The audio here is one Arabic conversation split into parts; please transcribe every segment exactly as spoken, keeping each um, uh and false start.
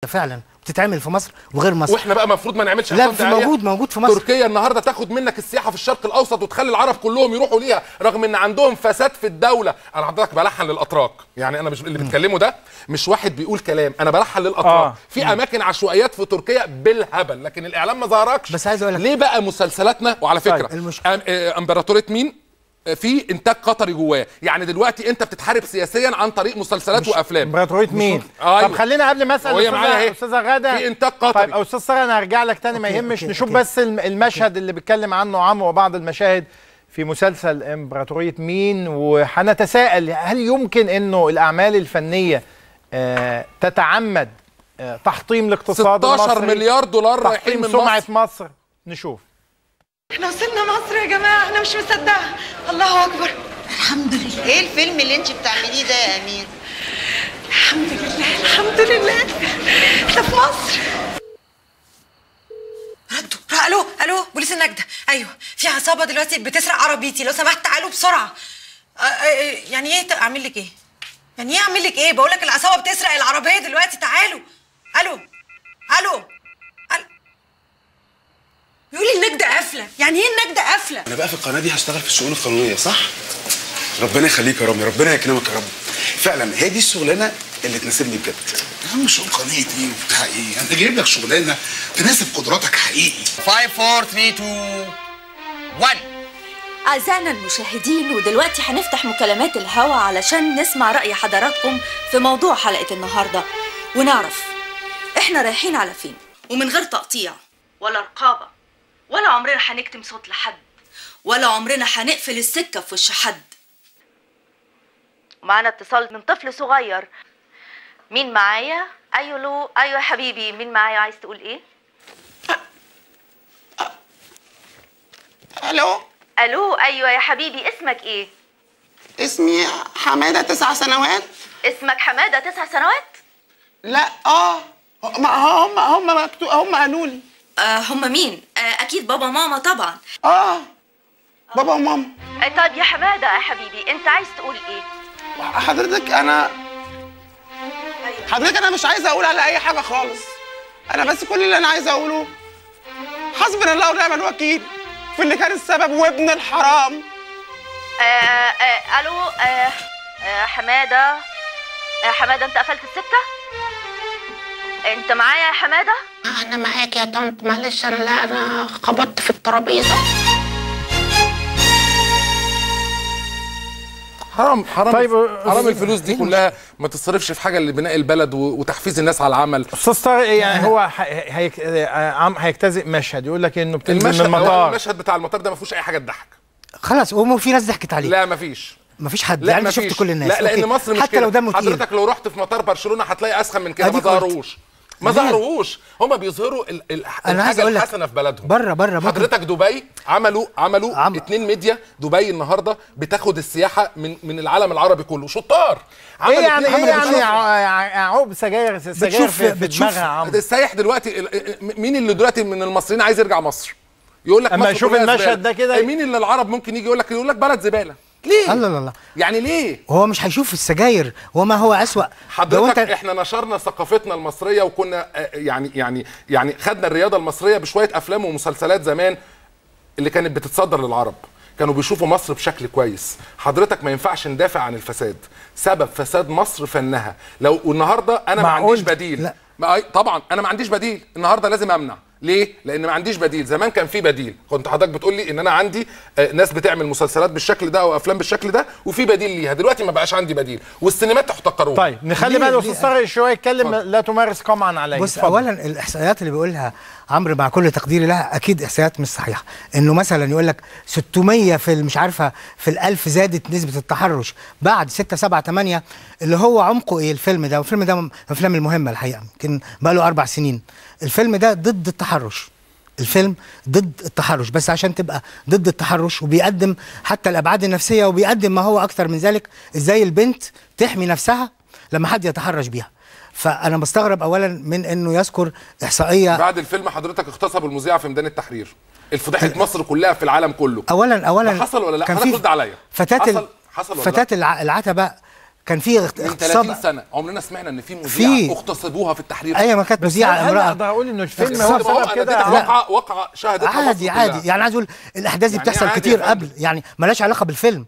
فعلا بتتعمل في مصر وغير مصر، واحنا بقى المفروض ما نعملش. لا في موجود موجود في مصر. تركيا النهارده تاخد منك السياحه في الشرق الاوسط وتخلي العرب كلهم يروحوا ليها رغم ان عندهم فساد في الدوله. انا حضرتك بلحن للاتراك، يعني انا مش اللي بيتكلموا ده مش واحد بيقول كلام، انا بلحن للاتراك. آه. في اماكن عشوائيات في تركيا بالهبل، لكن الاعلام ما ظهركش. بس عايز اقول لك ليه بقى مسلسلاتنا؟ وعلى فكره المش... أم... امبراطوريه مين في انتاج قطري جواه، يعني دلوقتي انت بتتحارب سياسيا عن طريق مسلسلات وافلام. امبراطوريه مين؟ أيوة. طب خلينا قبل ما اسال استاذه استاذه غاده في انتاج قطري. طيب استاذ ساره انا هرجع لك تاني، ما يهمش. نشوف أوكي. بس المشهد أوكي. اللي بيتكلم عنه عمرو وبعض المشاهد في مسلسل امبراطوريه مين، وهنتساءل هل يمكن انه الاعمال الفنيه آه تتعمد آه تحطيم الاقتصاد المصري؟ ستاشر مليار دولار رايحين من سمعه مصر. نشوف. احنا وصلنا مصر يا جماعه، انا مش مصدقه. الله اكبر. الحمد لله. ايه الفيلم اللي انت بتعمليه ده يا امير؟ الحمد لله الحمد لله احنا في مصر. ردوا. الو الو بوليس النجده. ايوه في عصابه دلوقتي بتسرق عربيتي، لو سمحت تعالوا بسرعه. أ... أ... يعني ايه اعمل لك ايه؟ يعني ايه اعمل لك ايه؟ بقول لك العصابه بتسرق العربيه دلوقتي، تعالوا. الو الو بيقول لي النجدة قافلة، يعني ايه النجدة قافلة؟ أنا بقى في القناة دي هشتغل في الشؤون القانونية، صح؟ ربنا يخليك يا رامي، ربنا يكرمك يا رب. فعلا هي دي الشغلانة اللي تناسبني بجد. يا عم شؤون قانونية ايه وبتاع ايه؟ أنا جايب لك شغلانة تناسب قدراتك حقيقي. خمسة أربعة ثلاثة اتنين واحد. أعزائنا المشاهدين، ودلوقتي هنفتح مكالمات الهوا علشان نسمع رأي حضراتكم في موضوع حلقة النهاردة ونعرف احنا رايحين على فين، ومن غير تقطيع ولا رقابة ولا عمرنا هنكتم صوت لحد ولا عمرنا هنقفل السكة في وش حد. معانا اتصال من طفل صغير. مين معايا؟ ايوه لو ايوه يا حبيبي، مين معايا عايز تقول ايه؟ الو الو ايوه يا حبيبي، اسمك ايه؟ اسمي حماده تسع سنوات. اسمك حماده تسع سنوات؟ لا اه هم هم هم مكتوب، هم قالوا لي. آه هم مين؟ آه اكيد بابا ماما طبعا. اه بابا وماما. آه طيب يا حماده يا حبيبي انت عايز تقول ايه؟ حضرتك انا حضرتك انا مش عايزه اقول على اي حاجه خالص، انا بس كل اللي انا عايزه اقوله حسبنا الله ونعم الوكيل في اللي كان السبب وابن الحرام. آه آه الو آه آه حماده آه حماده انت قفلت السكه؟ انت معايا يا حماده؟ انا معاك يا طنط، معلش انا لا انا خبطت في الترابيزه. حرام حرام طيب حرام الفلوس دي كلها ما تصرفش في حاجه لبناء البلد وتحفيز الناس على العمل. استاذ طارق يعني هو هيجتزئ مشهد يقول لك انه بتنزل من المطار. المشهد بتاع المطار ده ما فيهوش اي حاجه تضحك خلاص، هو في ناس ضحكت عليه. لا ما فيش ما فيش حد، لا يعني ما شفت كل الناس. لا لان مصر مش حتى لو دمه تقيل. حضرتك لو رحت في مطار برشلونه هتلاقي اسخن من كده، ما ظهروش ما ظهروش هم بيظهروا ال ال الحاجه الحسنه في بلدهم. بره بره حضرتك دبي عملوا عملوا عم... اتنين ميديا. دبي النهارده بتاخد السياحه من من العالم العربي كله، شطار. ايه يعني ايه يعني عقب سجاير سجاير في, في دماغها يا عم. السايح دلوقتي مين اللي دلوقتي من المصريين عايز يرجع مصر؟ يقول لك اما يشوف المشهد ده كده مين اللي العرب ممكن يجي يقول لك يقول لك بلد زباله؟ ليه؟ الله الله يعني ليه؟ هو مش هيشوف السجاير وما هو أسوأ. حضرتك انت... احنا نشرنا ثقافتنا المصريه وكنا يعني يعني يعني خدنا الرياضه المصريه بشويه افلام ومسلسلات زمان اللي كانت بتتصدر للعرب، كانوا بيشوفوا مصر بشكل كويس. حضرتك ما ينفعش ندافع عن الفساد، سبب فساد مصر فنها. لو النهارده انا ما عنديش بديل. لا. ما... طبعا انا ما عنديش بديل، النهارده لازم امنع. ليه؟ لأن ما عنديش بديل. زمان كان في بديل، كنت حضرتك بتقول لي إن أنا عندي ناس بتعمل مسلسلات بالشكل ده أو أفلام بالشكل ده وفي بديل ليها، دلوقتي ما بقاش عندي بديل والسينمات تحتقروها. طيب نخلي بقى الأستاذ طارق شوية يتكلم، لا تمارس قمعا عليه. بص فضل. أولا الإحصائيات اللي بيقولها عمرو مع كل تقديري لها أكيد إحصائيات مش صحيحة، إنه مثلا يقول لك ستمية في مش عارفة في الألف زادت نسبة التحرش بعد ستة سبعة ثمانية اللي هو عمقه إيه الفيلم ده؟ والفيلم ده من الأفلام المهمة الحقيقة، يمكن بقى له أربع سنين. الفيلم ده ضد التحرش. الفيلم ضد التحرش، بس عشان تبقى ضد التحرش وبيقدم حتى الابعاد النفسيه وبيقدم ما هو اكتر من ذلك، ازاي البنت تحمي نفسها لما حد يتحرش بيها. فانا بستغرب اولا من انه يذكر احصائيه. بعد الفيلم حضرتك اغتصبوا المذيعه في ميدان التحرير، الفضيحه مصر كلها في العالم كله. اولا اولا حصل ولا لا؟ كان حضرتك رد عليا. فتاه حصل حصل ولا فتاه العتبه كان في من اغتصاب ثلاثين سنه عمرنا سمعنا ان في في- مذيعه اغتصبوها في التحرير. ايوه ما كانت مذيعه هل امراه. اقدر اقول انه الفيلم بس هو هو سبب أنا كده؟ اديتك واقعه واقعه شهدتها عادي مصر عادي كلها. يعني عايز اقول الاحداث دي يعني بتحصل عادي كتير يا فندم. قبل، يعني مالهاش علاقه بالفيلم.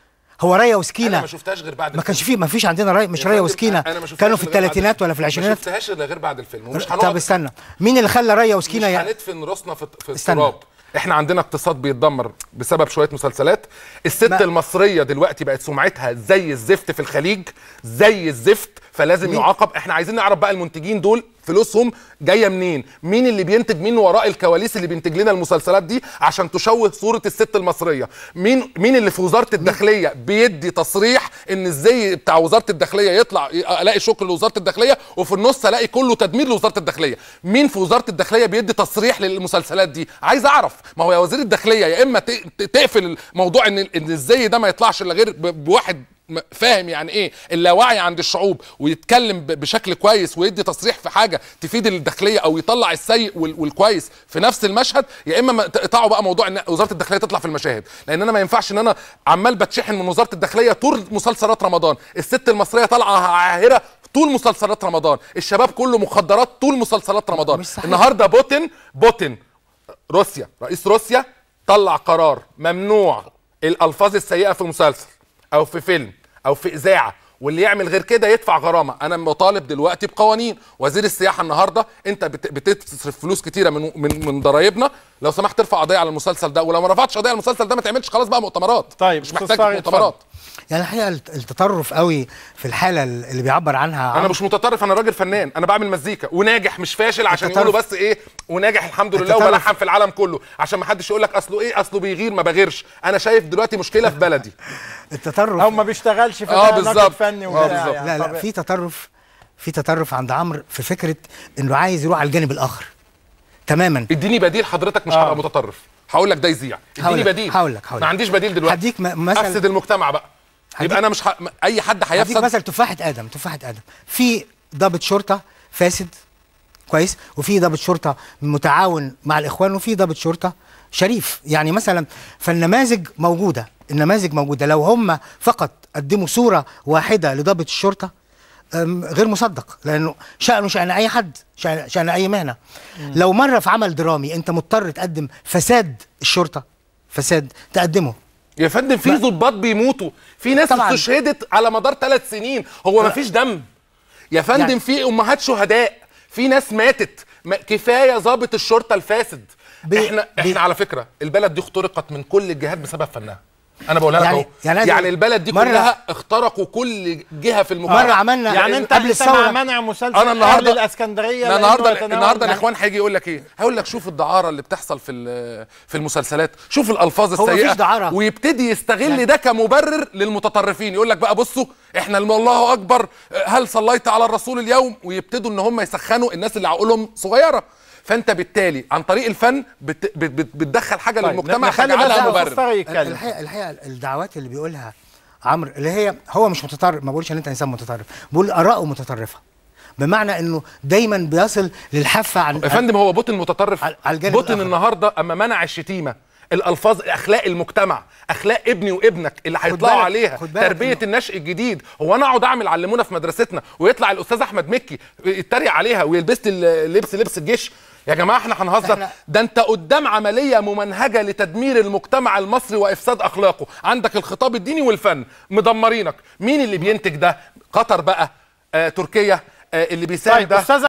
هو رايه وسكينه انا ما شفتهاش غير بعد ما الفيلم. كانش فيه، ما فيش عندنا راي، مش يا رايه فندم، وسكينه أنا ما شفتهاش كانوا في غير بعد الثلاثينات الفيلم. ولا في العشرينات. ما شفتهاش الا غير بعد الفيلم ومش طب هنقعد استنى، مين اللي خلى رايه وسكينه مش يعني؟ هندفن راسنا في في استنى. التراب. احنا عندنا اقتصاد بيتدمر بسبب شويه مسلسلات. الست ما- المصريه دلوقتي بقت سمعتها زي الزفت في الخليج، زي الزفت، فلازم مين؟ يعاقب. احنا عايزين نعرف بقى المنتجين دول فلوسهم جايه منين، مين اللي بينتج، مين وراء الكواليس اللي بينتج لنا المسلسلات دي عشان تشوه صوره الست المصريه، مين مين اللي في وزاره الداخليه بيدي تصريح ان الزي بتاع وزاره الداخليه يطلع الاقي شكر لوزاره الداخليه وفي النص الاقي كله تدمير لوزاره الداخليه. مين في وزاره الداخليه بيدي تصريح للمسلسلات دي؟ عايز اعرف. ما هو يا وزير الداخليه يا اما ت- ت- تقفل الموضوع ان ان الزي ده ما يطلعش الا غير ب- بواحد م- فاهم يعني ايه اللاوعي عند الشعوب ويتكلم ب- بشكل كويس ويدي تصريح في حاجه تفيد الداخليه او يطلع السيء وال- والكويس في نفس المشهد، يا اما ما تقطعوا بقى موضوع ان وزاره الداخليه تطلع في المشاهد، لان انا ما ينفعش ان انا عمال بتشحن من وزاره الداخليه طول مسلسلات رمضان، الست المصريه طالعه عاهره طول مسلسلات رمضان، الشباب كله مخدرات طول مسلسلات رمضان. مش صحيح. النهارده بوتين بوتين روسيا رئيس روسيا طلع قرار ممنوع الالفاظ السيئه في مسلسل او في فيلم او في اذاعه، واللي يعمل غير كده يدفع غرامه. انا مطالب دلوقتي بقوانين. وزير السياحه النهارده انت بت- بتصرف فلوس كتيره من من من ضرايبنا، لو سمحت ارفع قضيه على المسلسل ده، ولو ما رفعتش قضيه على المسلسل ده ما تعملش خلاص بقى مؤتمرات. طيب، مش أستاذ محتاج طارق، مؤتمرات. يعني الحقيقه الت- التطرف قوي في الحاله اللي بيعبر عنها انا عمرو. مش متطرف، انا راجل فنان، انا بعمل مزيكا وناجح مش فاشل عشان التطرف- يقولوا بس ايه وناجح الحمد لله التطرف- وبلحن في العالم كله، عشان ما حدش يقول لك اصله ايه اصله بيغير ما بغيرش. انا شايف دلوقتي مشكله في بلدي. التطرف او ما بيشتغلش في آه، ده ناقد بالظبط. فني آه، وكده بالظبط. يعني. لا لا طب- في تطرف، في تطرف عند عمرو في فكره انه عايز يروح على الجانب الاخر تماما. اديني بديل حضرتك مش آه. هبقى متطرف. هقول لك ده يذيع، اديني هقول لك- بديل. هقول لك- هقول ما لك. عنديش بديل دلوقتي. هديك م- مثل- افسد المجتمع بقى. هديك- يبقى انا مش ح... اي حد هديك هيفسد. مثل تفاحه ادم، تفاحه ادم في ضابط شرطه فاسد كويس، وفي ضابط شرطه متعاون مع الاخوان، وفي ضابط شرطه شريف. يعني مثلا فالنماذج موجوده، النماذج موجوده. لو هم فقط قدموا صوره واحده لضابط الشرطه أم، غير مصدق، لانه شأنه شأن اي حد، شأن, شأن اي مهنه. لو مره في عمل درامي انت مضطر تقدم فساد الشرطه، فساد تقدمه. يا فندم في ما- ضباط بيموتوا، في ناس طبعاً. استشهدت على مدار ثلاث سنين، هو ما فيش دم يا فندم. يعني- في امهات شهداء، في ناس ماتت. ما كفايه ضابط الشرطه الفاسد. بي- احنا بي- احنا على فكره البلد دي اخترقت من كل الجهات بسبب فنها. انا بقولها لك يعني- اهو يعني يعني, أنا- يعني البلد دي مرة- كلها اخترقوا كل جهه في المجتمع. مره عملنا يعني انت قبل انت مع الثوره منع مسلسل انا النهارده أهل الاسكندريه أنا لأنه النهارده يتناول- النهارده يعني الاخوان هيجي يقول لك ايه؟ هيقول لك شوف الدعاره اللي بتحصل في ال- في المسلسلات، شوف الالفاظ هو مفيش السيئه، دعارة. ويبتدي يستغل يعني- ده كمبرر للمتطرفين. يقول لك بقى بصوا احنا الم- الله اكبر هل صليت على الرسول اليوم، ويبتدوا ان هم يسخنوا الناس اللي عقولهم صغيره. فانت بالتالي عن طريق الفن بت بت بت بتدخل حاجه طيب، للمجتمع نخلي تجعلها بقى مبرر. أستاذ طارق يتكلم. الحقيقه الحقيقه الدعوات اللي بيقولها عمرو اللي هي هو مش متطرف، ما بقولش ان انت انسان متطرف، بقول اراءه متطرفه، بمعنى انه دايما بيصل للحافه عن يا فندم هو بوتين متطرف. على- على الجانب بوتين الآخر. النهارده اما منع الشتيمه، الالفاظ اخلاق المجتمع، اخلاق ابني وابنك اللي هيطلعوا بالك- عليها، خد بالك تربيه إنه- النشء الجديد. هو انا اقعد اعمل علمونا في مدرستنا ويطلع الاستاذ احمد مكي يتريق عليها ويلبس لي اللبس لبس الجيش؟ يا جماعه احنا هنهزر؟ إحنا- ده انت قدام عمليه ممنهجه لتدمير المجتمع المصري وافساد اخلاقه. عندك الخطاب الديني والفن مدمرينك. مين اللي بينتج ده؟ قطر بقى، آه، تركيا، آه، اللي بيساعد طيب ده استاذ